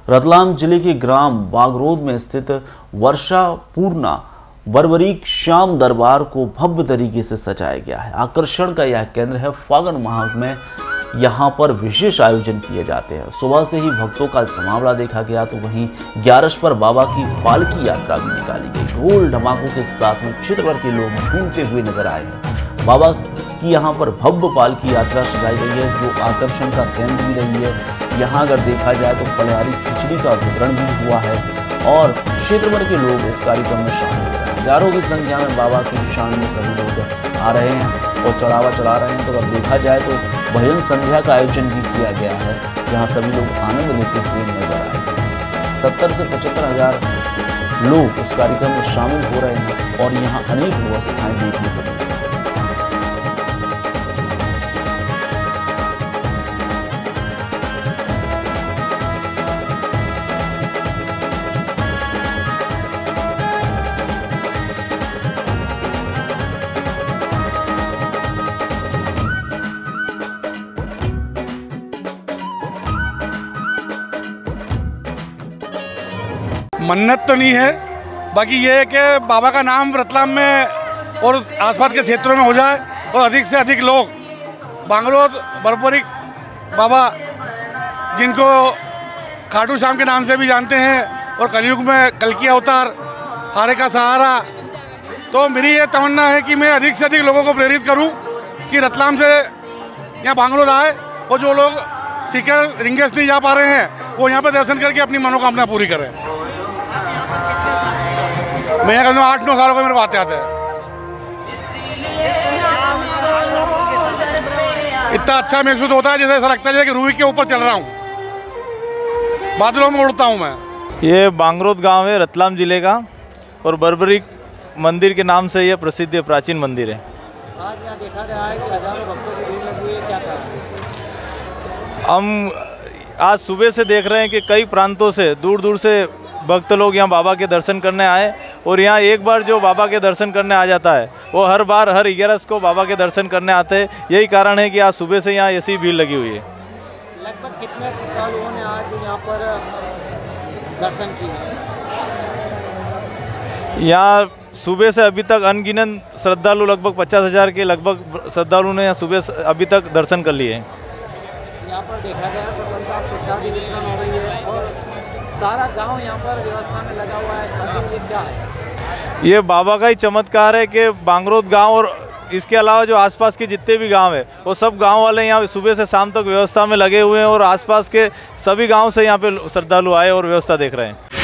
रतलाम जिले के ग्राम बागरोद में स्थित वर्षापूर्णा बर्बरीक श्याम दरबार को भव्य तरीके से सजाया गया है। आकर्षण का यह केंद्र है। फागुन माह में यहाँ पर विशेष आयोजन किए जाते हैं। सुबह से ही भक्तों का जमावड़ा देखा गया, तो वहीं 11 पर बाबा की पालकी यात्रा भी निकाली गई। ढोल ढमाकों के साथ में क्षेत्र भर के लोग झूमते हुए नजर आए हैं। बाबा की यहाँ पर भव्य पालकी यात्रा सजाई गई है, जो आकर्षण का केंद्र भी रही है। यहाँ अगर देखा जाए तो फलहारी खिचड़ी का वितरण भी हुआ है और क्षेत्र भर के लोग इस कार्यक्रम में शामिल हो रहे हैं। हजारों की संख्या में बाबा की शान में सभी लोग आ रहे हैं और चढ़ावा चढ़ा रहे हैं। तो अगर देखा जाए तो भजन संध्या का आयोजन भी किया गया है, जहाँ सभी लोग आनंद लेते हुए नजर आए हैं। 70 से 75 हजार लोग इस कार्यक्रम में शामिल हो रहे हैं और यहाँ अनेक व्यवस्थाएं देखने को मिली। मन्नत तो नहीं है, बाकी ये है कि बाबा का नाम रतलाम में और आसपास के क्षेत्रों में हो जाए और अधिक से अधिक लोग बांगरोद बर्बरीक बाबा, जिनको खाटू श्याम के नाम से भी जानते हैं और कलयुग में कल्कि अवतार, हारे का सहारा, तो मेरी ये तमन्ना है कि मैं अधिक से अधिक लोगों को प्रेरित करूं कि रतलाम से यहाँ बांगरोद आए और जो लोग सीकर रिंगेस नहीं जा पा रहे हैं वो यहाँ पर दर्शन करके अपनी मनोकामना पूरी करें। मैं यहाँ कहूँ 8-9 सालों को मेरे को आते हैं। इतना अच्छा महसूस होता है, जैसे ऐसा लगता है कि रूही के ऊपर चल रहा हूँ, बादलों में उड़ता हूँ मैं। ये बांगरोद गांव है रतलाम जिले का और बर्बरीक मंदिर के नाम से यह प्रसिद्ध है, प्राचीन मंदिर है। आज यहाँ देखा गया है कि हजारों भक्तों की भीड़ लगी हुई है, क्या कारण है? हम आज सुबह से देख रहे हैं कि कई प्रांतों से, दूर दूर से भक्त लोग यहाँ बाबा के दर्शन करने आए और यहाँ एक बार जो बाबा के दर्शन करने आ जाता है वो हर बार हर 11 को बाबा के दर्शन करने आते हैं। यही कारण है कि आज सुबह से यहाँ ऐसी भीड़ लगी हुई है। लगभग कितने श्रद्धालुओं ने आज यहाँ पर दर्शन किए? यहाँ सुबह से अभी तक अनगिनत श्रद्धालु, लगभग 50,000 के लगभग श्रद्धालु ने यहाँ सुबह अभी तक दर्शन कर लिए हैं। यहाँ पर देखा गया सरपंच साहब प्रसादी वितरण हो रही है और सारा गांव यहाँ पर व्यवस्था में लगा हुआ है। आखिर ये क्या है? ये बाबा का ही चमत्कार है कि बांगरोद गांव और इसके अलावा जो आसपास के जितने भी गांव है वो सब गांव वाले यहाँ सुबह से शाम तक व्यवस्था में लगे हुए हैं और आसपास के सभी गांव से यहाँ पे श्रद्धालु आए और व्यवस्था देख रहे हैं।